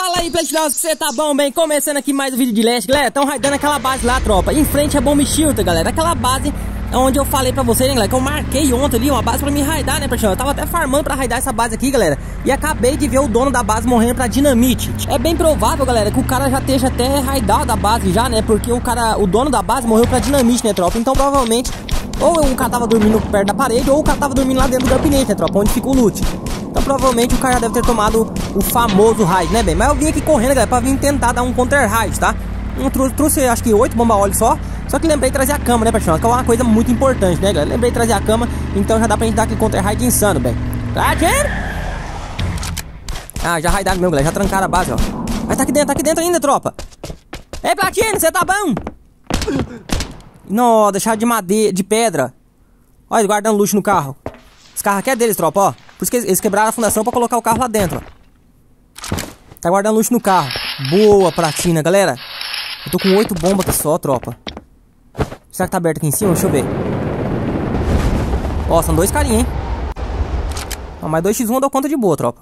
Fala aí, Platinosos, você tá bom? Bem, começando aqui mais um vídeo de Leste. Galera, estão raidando aquela base lá, tropa. Em frente é Bomb Shelter, galera. Aquela base onde eu falei pra vocês, né, galera, que eu marquei ontem ali uma base pra me raidar, né, Platinosos? Eu tava até farmando pra raidar essa base aqui, galera. E acabei de ver o dono da base morrendo pra dinamite. É bem provável, galera, que o cara já esteja até raidado a base já, né? Porque o dono da base morreu pra dinamite, né, tropa? Então provavelmente ou o cara tava dormindo perto da parede, ou o cara tava dormindo lá dentro do gabinete, né, tropa? Onde fica o loot. Então provavelmente o cara já deve ter tomado o famoso raid, né, bem? Mas eu vim aqui correndo, galera, pra vir tentar dar um counter raid, tá? Trouxe acho que 8 bomba óleo só que lembrei de trazer a cama, né, pessoal? Que é uma coisa muito importante, né, galera? Lembrei de trazer a cama, então já dá pra gente dar aquele counter raid insano, bem. Tá, gente? Ah, já raidaram mesmo, galera, já trancaram a base, ó. Mas tá aqui dentro ainda, tropa. Ei, Platino, você tá bom? Não, deixaram de madeira, de pedra. Olha, eles guardando luxo no carro. Esse carro aqui é deles, tropa, ó. Por isso que eles quebraram a fundação pra colocar o carro lá dentro, ó. Tá guardando luxo no carro. Boa, Platina, galera. Eu tô com 8 bombas aqui só, tropa. Será que tá aberto aqui em cima? Deixa eu ver. Ó, são dois carinha, hein. Ó, mais 2x1 eu dou conta de boa, tropa.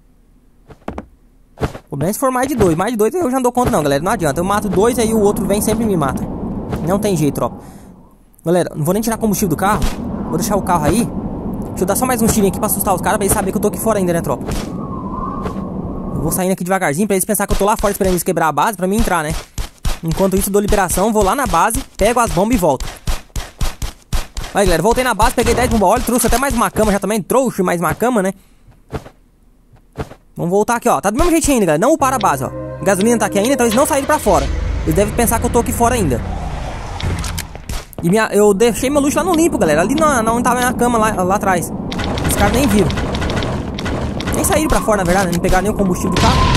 O problema é se for mais de 2. Mais de 2 eu já não dou conta não, galera. Não adianta. Eu mato 2 e aí o outro vem e sempre me mata. Não tem jeito, tropa. Galera, não vou nem tirar combustível do carro. Vou deixar o carro aí. Deixa eu dar só mais um tirinho aqui pra assustar os caras, pra eles saberem que eu tô aqui fora ainda, né, tropa? Eu vou saindo aqui devagarzinho pra eles pensarem que eu tô lá fora esperando eles quebrar a base pra mim entrar, né? Enquanto isso, eu dou liberação, vou lá na base, pego as bombas e volto. Aí, galera, voltei na base, peguei 10 bombas óleo, trouxe até mais uma cama já também. Trouxe mais uma cama, né? Vamos voltar aqui, ó. Tá do mesmo jeitinho ainda, galera. Não uparam a base, ó. A gasolina tá aqui ainda, então eles não saíram pra fora. Eles devem pensar que eu tô aqui fora ainda. E eu deixei meu luxo lá no limpo, galera. Ali não tava minha cama lá atrás. Os caras nem viram. Nem saíram pra fora, na verdade, né? Não pegaram nem o combustível do carro.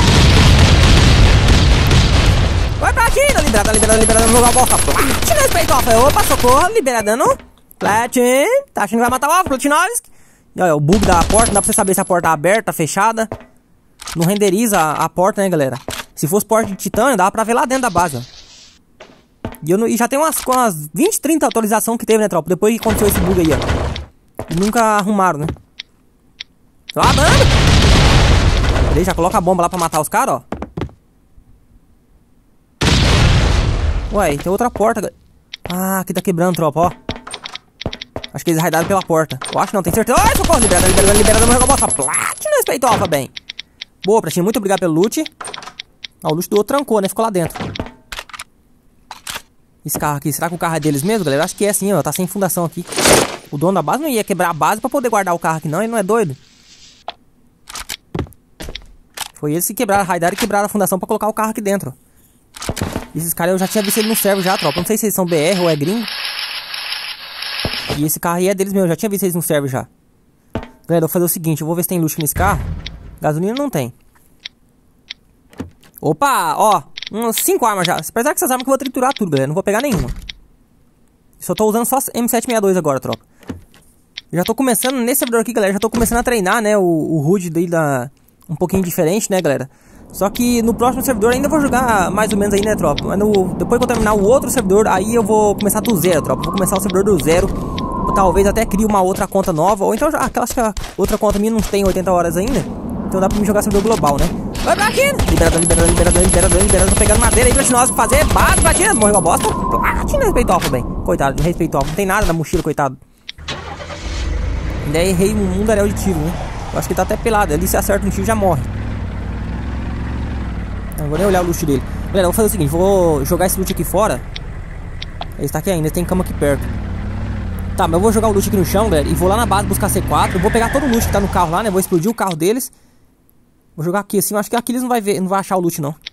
Vai pra aqui, liberada, não jogar a bosta. Platina, respeito, ó. Opa, socorro, libera dano. Platina, tá achando que vai matar o alvo, Platinovski? E olha, o bug da porta, não dá pra você saber se a porta tá aberta, fechada. Não renderiza a porta, né, galera? Se fosse porta de titânio, dava pra ver lá dentro da base, ó. E já tem umas 20, 30 atualizações que teve, né, tropa? Depois que aconteceu esse bug aí, ó. E nunca arrumaram, né? Lá, mano! Peraí, já coloca a bomba lá pra matar os caras, ó. Ué, tem outra porta. Ah, aqui tá quebrando, tropa, ó. Acho que eles raidaram pela porta. Eu acho não, tem certeza. Ai, socorro, liberada, não joga a bosta. Platina, respeito, alfa, bem. Boa, Platina, muito obrigado pelo loot. Ó, o loot do outro trancou, né? Ficou lá dentro. Esse carro aqui, será que o carro é deles mesmo, galera? Acho que é sim, ó. Tá sem fundação aqui. O dono da base não ia quebrar a base pra poder guardar o carro aqui, não. Ele não é doido. Foi eles que quebraram, raidaram e quebraram a fundação pra colocar o carro aqui dentro. Esses caras eu já tinha visto ele no server já, tropa. Não sei se eles são BR ou é gringo. E esse carro aí é deles mesmo. Eu já tinha visto eles no server já. Galera, eu vou fazer o seguinte. Eu vou ver se tem luxo nesse carro. Gasolina não tem. Opa, ó. Umas 5 armas já. Apesar que essas armas que eu vou triturar tudo, galera. Não vou pegar nenhuma. Só tô usando só M762 agora, tropa. Eu já tô começando nesse servidor aqui, galera. Já tô começando a treinar, né? O HUD daí da... um pouquinho diferente, né, galera? Só que no próximo servidor ainda vou jogar mais ou menos aí, né, tropa? Mas depois que eu terminar o outro servidor, aí eu vou começar do zero, tropa. Vou começar o servidor do zero. Talvez até crie uma outra conta nova. Ou então, aquela que a outra conta minha não tem 80 horas ainda. Então dá pra me jogar servidor global, né? Vai pra aqui! Liberando. Tô pegando madeira aí pra nós fazer base, Platina. Morreu a bosta. Platina, respeito alfa, bem. Coitado, respeito alfa. Não tem nada na mochila, coitado. Ainda errei um mundaréu de tiro, né? Eu acho que tá até pelado. Ali se acerta um tiro já morre. Não vou nem olhar o luxo dele. Galera, eu vou fazer o seguinte. Vou jogar esse loot aqui fora. Ele está aqui ainda, tem cama aqui perto. Tá, mas eu vou jogar o loot aqui no chão, galera. E vou lá na base buscar C4. Eu vou pegar todo o loot que tá no carro lá, né? Vou explodir o carro deles. Vou jogar aqui assim. Eu acho que aqui eles não vai achar o loot, não.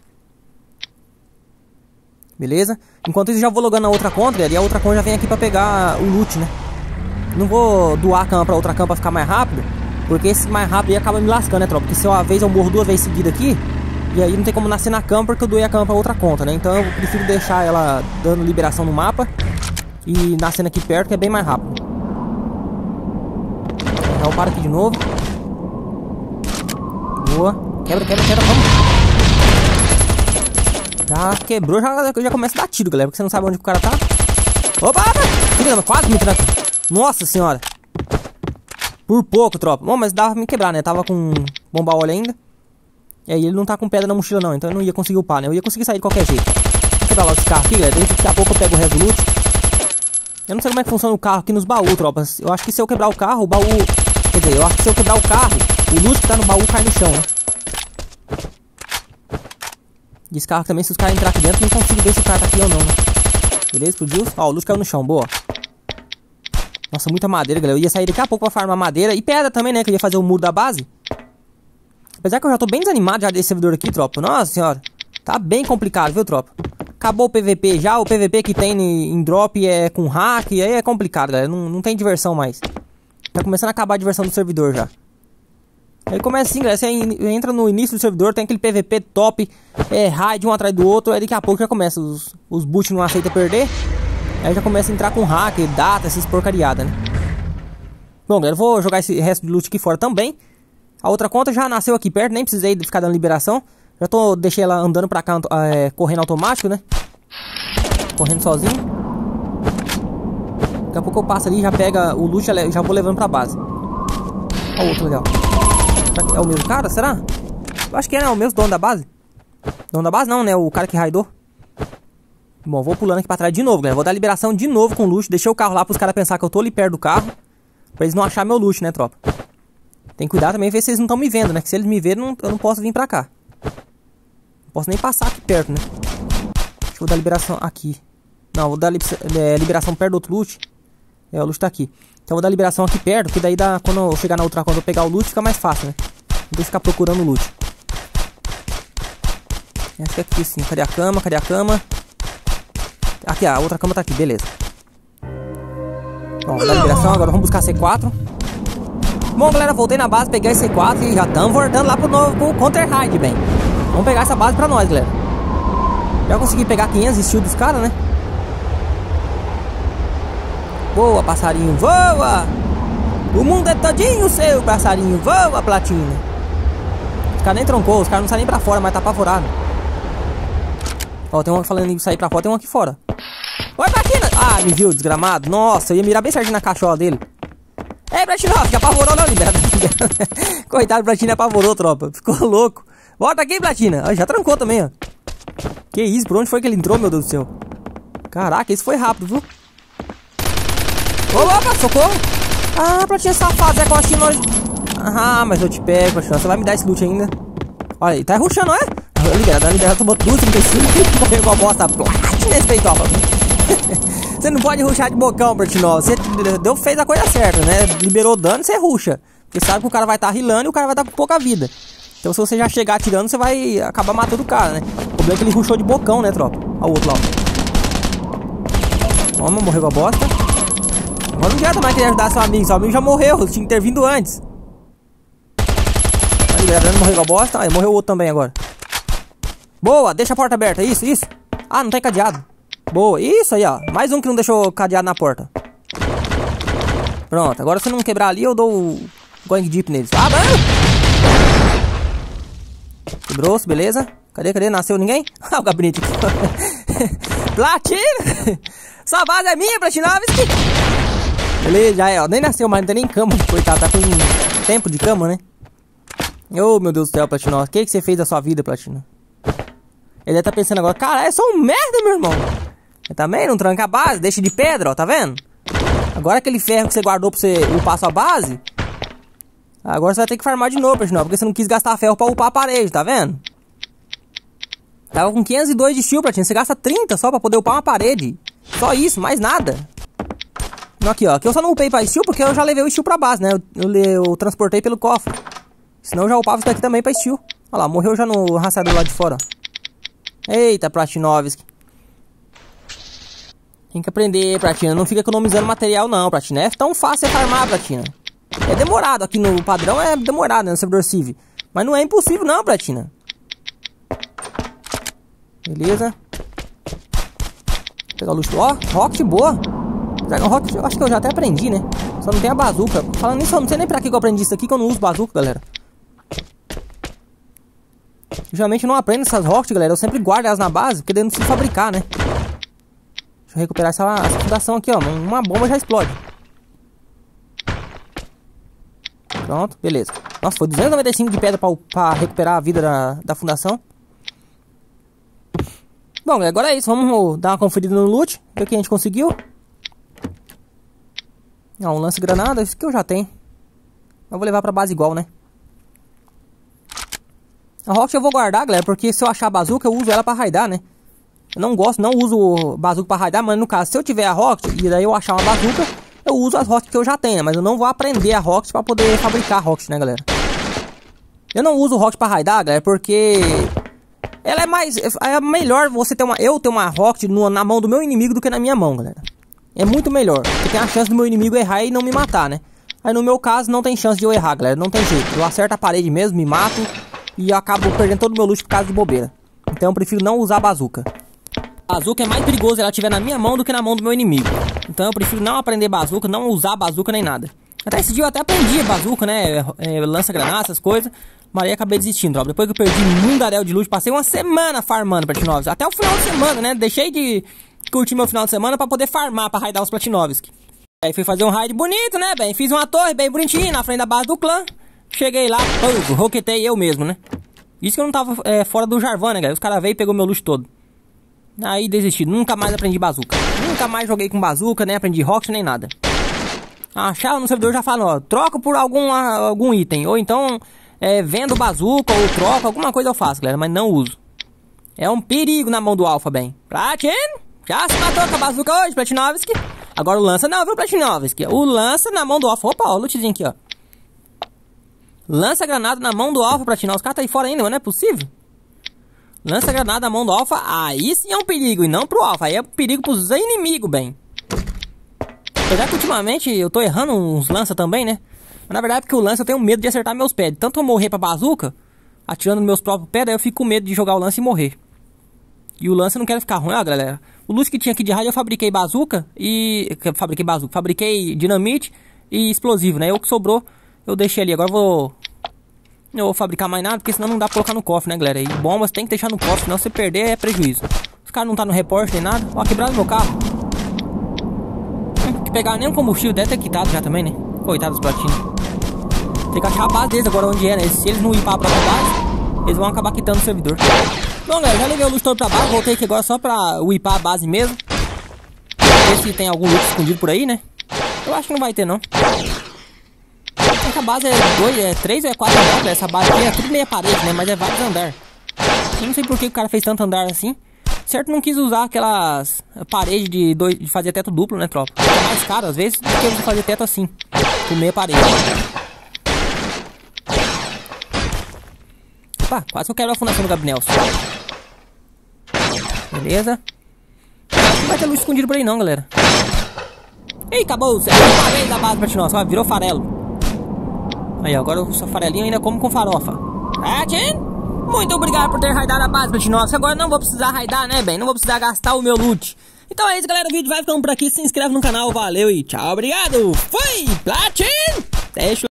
Beleza? Enquanto isso, eu já vou logando na outra conta, galera. E a outra conta já vem aqui pra pegar o loot, né? Não vou doar a cama pra outra cama pra ficar mais rápido. Porque esse mais rápido aí acaba me lascando, né, tropa? Porque se uma vez eu morro 2 vezes seguida aqui, e aí não tem como nascer na cama porque eu doei a cama pra outra conta, né? Então eu prefiro deixar ela dando liberação no mapa e nascendo aqui perto, que é bem mais rápido. Então para aqui de novo. Boa. Quebra, vamos. Já quebrou, já começa a dar tiro, galera. Porque você não sabe onde o cara tá. Opa! Quase me tirando. Nossa senhora. Por pouco, tropa. Bom, mas dava pra me quebrar, né? Tava com bomba óleo ainda. E aí ele não tá com pedra na mochila não, então eu não ia conseguir upar, né? Eu ia conseguir sair de qualquer jeito. Vou quebrar logo esse carro aqui, galera. Daqui a pouco eu pego o resto do loot. Eu não sei como é que funciona o carro aqui nos baús, tropas. Eu acho que se eu quebrar o carro, o baú... Quer dizer, eu acho que se eu quebrar o carro, o loot que tá no baú cai no chão, né? E esse carro também, se os caras entrar aqui dentro, não consigo ver se o cara tá aqui ou não, né? Beleza, explodiu. Ó, o loot caiu no chão, boa. Nossa, muita madeira, galera. Eu ia sair daqui a pouco pra farmar madeira. E pedra também, né? Que eu ia fazer o muro da base. Apesar que eu já tô bem desanimado já desse servidor aqui, tropa. Nossa senhora. Tá bem complicado, viu, tropa? Acabou o PVP já. O PVP que tem em drop é com hack. E aí é complicado, galera. Não tem diversão mais. Tá começando a acabar a diversão do servidor já. Aí começa assim, galera. Você entra no início do servidor, tem aquele PVP top. É raid um atrás do outro. Aí daqui a pouco já começa. Os boot não aceitam perder. Aí já começa a entrar com hack, data, essas porcariadas, né? Bom, galera, eu vou jogar esse resto de loot aqui fora também. A outra conta já nasceu aqui perto, nem precisei ficar dando liberação. Já deixei ela andando pra cá, correndo automático, né? Correndo sozinho. Daqui a pouco eu passo ali, já pega o loot e já vou levando pra base. Olha o outro legal. É o mesmo cara, será? Eu acho que é, né? O mesmo dono da base. Dono da base não, né? O cara que raidou. Bom, vou pulando aqui pra trás de novo, galera. Vou dar liberação de novo com o loot. Deixei o carro lá pros caras pensar que eu tô ali perto do carro. Pra eles não acharem meu loot, né, tropa? Tem que cuidar também, ver se eles não estão me vendo, né? Que se eles me verem, eu não posso vir pra cá. Não posso nem passar aqui perto, né? Deixa eu dar liberação aqui. Não, vou dar liberação perto do outro loot. O loot tá aqui. Então eu vou dar liberação aqui perto, porque daí quando eu chegar na outra conta eu pegar o loot, fica mais fácil, né? Não tem que ficar procurando o loot. Acho que é aqui sim. Cadê a cama? Cadê a cama? Aqui, a outra cama tá aqui, beleza. Bom, vou dar liberação, agora vamos buscar C4. Bom, galera, voltei na base, peguei a C4 e já estamos voltando lá pro Counter Raid, bem. Vamos pegar essa base pra nós, galera. Já consegui pegar 500 estilos dos caras, né? Boa, passarinho, voa! O mundo é todinho seu, passarinho, voa, platina. Os caras nem troncou, os caras não saem nem pra fora, mas tá apavorado. Ó, tem um falando em sair pra fora, tem um aqui fora. Oi, platina! Ah, me viu, desgramado. Nossa, eu ia mirar bem certinho na cachola dele. Ei, platina, que apavorou não, libera. Coitado, platina apavorou, tropa. Ficou louco. Volta aqui, platina. Ah, já trancou também, ó. Que isso, por onde foi que ele entrou, meu Deus do céu? Caraca, isso foi rápido, viu? Opa, socorro! Ah, platina safado, Zé Costinho, nós... Ah, mas eu te pego, platina. Você vai me dar esse loot ainda? Olha, ele tá rushando, não é? Liberado, tomou tudo, 35, morreu com a bosta. Platina esse peito, ó. Você não pode rushar de bocão, Platinó. Você fez a coisa certa, né? Liberou dano, você rusha. Porque sabe que o cara vai estar rilando e o cara vai estar com pouca vida. Então se você já chegar atirando, você vai acabar matando o cara, né? O problema é que ele rushou de bocão, né, tropa? Olha o outro lá, ó. Toma, morreu com a bosta. Agora não adianta mais querer ajudar seu amigo. Seu amigo já morreu, tinha que ter vindo antes. Tá liberando, morreu com a bosta. Aí morreu o outro também agora. Boa, deixa a porta aberta, isso. Ah, não tem cadeado. Boa, isso aí, ó. Mais um que não deixou cadeado na porta. Pronto, agora se não quebrar ali, eu dou o going deep neles. Ah, mano! Quebrou-se, beleza. Cadê? Nasceu ninguém? Ah, o gabinete aqui. Platina! Sua base é minha, Platinovski! Beleza, já é, ó. Nem nasceu mais, não tem nem cama. Coitado, tá com tempo de cama, né? Oh, meu Deus do céu, Platinov. O que você fez da sua vida, Platina? Ele deve tá pensando agora, cara, é só um merda, meu irmão. Ele também não tranca a base, deixa de pedra, ó, tá vendo? Agora aquele ferro que você guardou pra você upar sua base, agora você vai ter que farmar de novo, Platinov, porque você não quis gastar ferro pra upar a parede, tá vendo? Tava com 502 de steel, Platina, você gasta 30 só pra poder upar uma parede. Só isso, mais nada. Aqui, ó, aqui eu só não upei pra steel porque eu já levei o steel pra base, né? Eu transportei pelo cofre. Senão eu já upava isso daqui também pra steel. Olha lá, morreu já no rastreador lá de fora, ó. Eita, Platinovski. Tem que aprender, Platina. Não fica economizando material, não, Platina. É tão fácil farmar, Platina. É demorado. Aqui no padrão é demorado, né? No servidor Civ. Mas não é impossível, não, Platina. Beleza. Vou pegar o luxo. Ó, rocket boa. Rocket, eu acho que eu já até aprendi, né? Só não tem a bazuca. Falando nisso, eu não sei nem pra que eu aprendi isso aqui, que eu não uso bazuca, galera. Geralmente eu não aprendo essas rockets, galera. Eu sempre guardo elas na base, porque daí eu não preciso fabricar, né? Deixa eu recuperar essa fundação aqui, ó. Uma bomba já explode. Pronto, beleza. Nossa, foi 295 de pedra pra recuperar a vida da fundação. Bom, agora é isso. Vamos dar uma conferida no loot. Ver o que a gente conseguiu. Um lance-granada. Isso que eu já tenho. Eu vou levar pra base igual, né? A Rocket eu vou guardar, galera. Porque se eu achar a bazuca, eu uso ela pra raidar, né? Eu não gosto, não uso bazuca pra raidar. Mas no caso, se eu tiver a Rocket e daí eu achar uma bazuca, eu uso as Rockets que eu já tenho. Mas eu não vou aprender a Rocket pra poder fabricar a Rocket, né, galera? Eu não uso Rocket pra raidar, galera, porque ela é mais... É melhor você ter eu ter uma Rocket na mão do meu inimigo do que na minha mão, galera. É muito melhor, porque tem a chance do meu inimigo errar e não me matar, né? Aí no meu caso não tem chance de eu errar, galera, não tem jeito. Eu acerto a parede mesmo, me mato e acabo perdendo todo o meu loot por causa de bobeira. Então eu prefiro não usar a bazuca. A bazuca é mais perigoso se ela estiver na minha mão do que na mão do meu inimigo. Então eu prefiro não aprender bazuca, não usar bazuca nem nada. Até esse dia eu até aprendi bazuca, né? Lança-granada, essas coisas. Mas aí acabei desistindo, ó. Depois que eu perdi um mundaréu de loot, passei uma semana farmando Platinovsk. Até o final de semana, né? Deixei de curtir meu final de semana pra poder farmar, pra raidar os Platinovsk. Aí fui fazer um raid bonito, né, bem? Fiz uma torre bem bonitinha na frente da base do clã. Cheguei lá, roquetei eu mesmo, né? Isso que eu não tava fora do Jarvan, né, galera? Os caras veio e pegou meu loot todo. Aí desisti, nunca mais aprendi bazuca. Nunca mais joguei com bazuca, nem aprendi rocket, nem nada. Achava no servidor já falando, ó, troca por algum item. Ou então, vendo bazuca ou troca, alguma coisa eu faço, galera, mas não uso. É um perigo na mão do Alpha, bem. Platin, já se matou com a bazuca hoje, Platinovsk. Agora o lança não, viu, Platinovsk? O lança na mão do Alpha. Opa, ó, o lootzinho aqui, ó. Lança granada na mão do Alpha, Platinovsk. O cara tá aí fora ainda, mas não é possível. Lança granada na mão do Alpha. Aí sim é um perigo, e não pro Alpha. Aí é um perigo pros inimigos, bem. Apesar que ultimamente eu tô errando uns lança também, né? Mas na verdade é porque o lança eu tenho medo de acertar meus pés. Tanto eu morrer pra bazuca, atirando nos meus próprios pés, daí eu fico com medo de jogar o lança e morrer. E o lança eu não quero ficar ruim, ó, galera. O loot que tinha aqui de raid eu fabriquei bazuca e... Fabriquei dinamite e explosivo, né? O que sobrou eu deixei ali. Agora eu vou fabricar mais nada, porque senão não dá pra colocar no cofre, né, galera? E bombas tem que deixar no cofre, senão se perder é prejuízo. Os caras não tá no reporte nem nada. Ó, quebraram meu carro. Não pegar nem um combustível, deve ter quitado já também, né? Coitado dos platinos. Tem que achar a base deles agora onde é, né? Se eles não ir pra própria base, eles vão acabar quitando o servidor. Bom, galera, já levei o loot todo pra base. Voltei aqui agora só pra upar a base mesmo. Ver se tem algum loot escondido por aí, né? Eu acho que não vai ter, não. Essa base é 3 ou 4 andares. Essa base aqui é tudo meia parede, né? Mas é vários andares. Eu não sei por que o cara fez tanto andar assim. Certo, não quis usar aquelas paredes de fazer teto duplo, né, tropa? É mais caro às vezes do que você fazer teto assim, com meia parede. Opa, quase que eu quero a fundação do Gabnelson. Beleza. Não vai ter luz escondido por aí não, galera. Ih, acabou. Você parei da base Platinovsk, ó, virou farelo. Aí, agora o seu farelinho ainda como com farofa. Muito obrigado por ter raidado a base Platinovsk. Agora não vou precisar raidar, né, bem? Não vou precisar gastar o meu loot. Então é isso, galera. O vídeo vai ficando por aqui. Se inscreve no canal. Valeu e tchau. Obrigado. Fui, Platin. Deixa